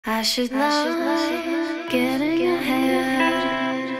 I should like get in your head.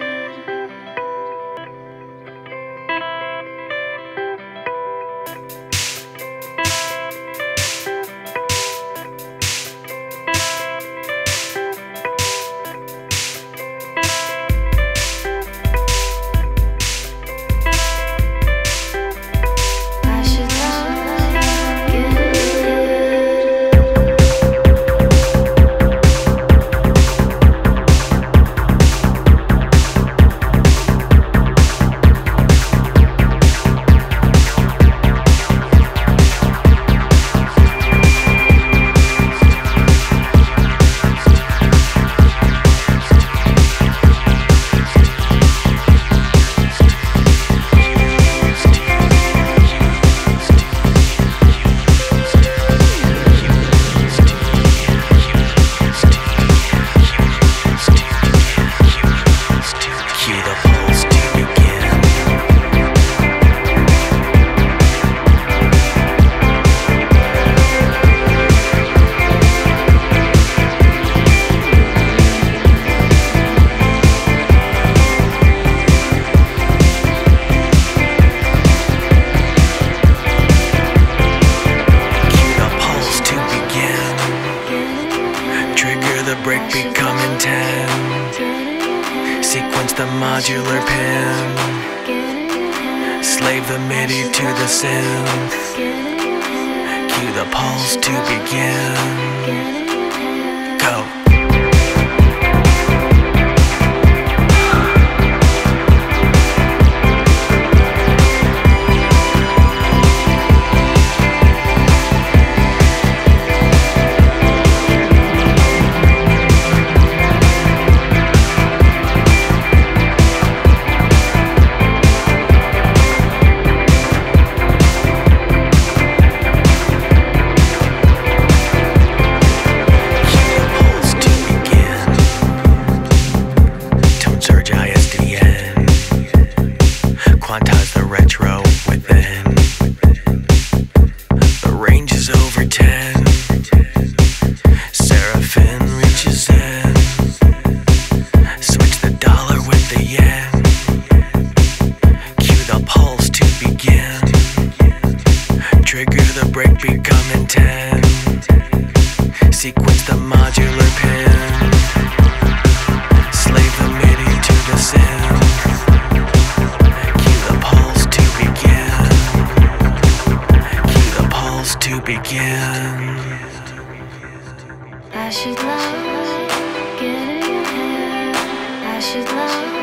Sequence the modular pen, slave the MIDI to the synth, cue the pulse to begin, go. Quantize the retro within. The range is over 10. Seraphim reaches in. Switch the dollar with the yen. Cue the pulse to begin. Trigger the breakbeat, come in 10. Sequence the modular pin. Slave the MIDI to the synth. To begin. I should like get in your head. I should like